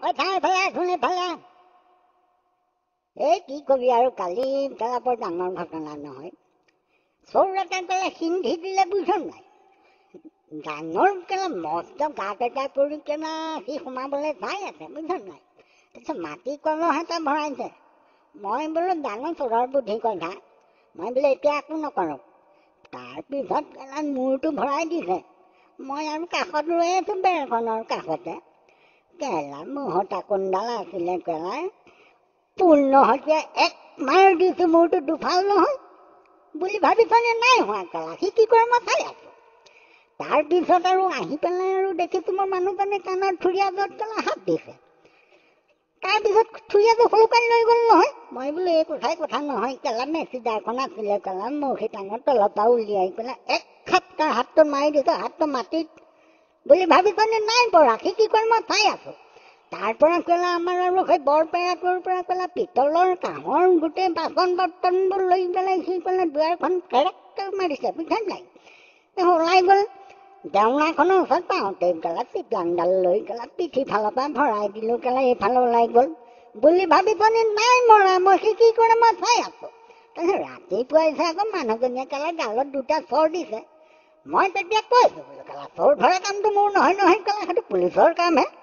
ঠাই ফেলা শুনি ফেলা এই কি কবি আৰু কালি কেলা বৰ ডাঙৰ ঘটনা নহয় চোৰ এটা কেলা সিন্ধি দিলে বুজিছ নাই ডাঙৰ কেলা মস্ত গাত এটা পৰি কেলা সি সোমাবলৈ চাই আছে বুজিছ নাই তাৰপিছত মাটি কলহ এটা ভৰাইছে মই বোলো ডাঙৰ চোৰৰ বুদ্ধি কথা মই বোলে এতিয়া একো নকৰোঁ তাৰপিছত কেলা মূৰটো ভৰাই দিছে মই আৰু কাষত ৰৈ আছোঁ বেৰখনৰ কাষতে কেলা মহতা কোনডাল আছিলে কেলা পূৰ্ণ হতে এক মাৰ দিছোঁ মূৰটো দুফাল নহয় বুলি ভাবিছনে নাই হোৱা কেলা সি কি কৰে মই চাই আছোঁ তাৰপিছত আৰু আহি পেলাই আৰু দেখিছোঁ মোৰ মানুহজনে কাণৰ থুৰীয়াজত কেলা হাত দিছে তাৰপিছত থুৰীয়াটো সৰুকাই লৈ গ'ল নহয় মই বোলো এই কথা নহয় কেলা মেচিদাৰখন আছিলে কেলা মৌখি টাঙৰ তলৰ পৰা উলিয়াই পেলাই এক খাপ তাৰ হাতটো মাৰি দিছোঁ হাতটো মাটিত বুলি ভাবিছনে নাই পৰা সি কি কৰে মই চাই আছোঁ তাৰ পৰা কেলা আমাৰ আৰু সেই বৰপেৰাটোৰ পৰা কেলা পিতলৰ কাঁহৰ গোটেই বাচন বৰ্তনবোৰ লৈ পেলাই সি পেলাই দুৱাৰখন কেৰেক্কে মাৰিছে বুজিছা নাই ওলাই গ'ল দেওনাখনৰ ওচৰত পাওঁতে কেলা পিপলাংডাল লৈ কেলা পিঠি ফালৰ পৰা ভৰাই দিলোঁ কেলা এইফালে ওলাই গ'ল বুলি ভাবিছনে নাই মৰা মই সি কি কৰে মই চাই আছোঁ তাৰপিছত ৰাতিপুৱাইছে আকৌ মানুহজনীয়ে কেলা গালত দুটা চৰ দিছে মই তেতিয়া কৈছোঁ বোলো কেলা চোৰ ধৰা কামটো মোৰ নহয় কেলা সেইটো পুলিচৰ কামহে